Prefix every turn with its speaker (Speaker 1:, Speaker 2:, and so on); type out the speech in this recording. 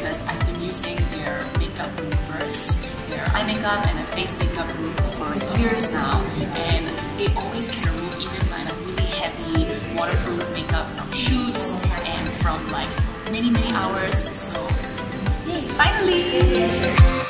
Speaker 1: because I've been using their makeup removers, their eye makeup and their face makeup remover for years now, and they always can remove even like a really heavy waterproof makeup from shoots and from like many hours. So yay, finally!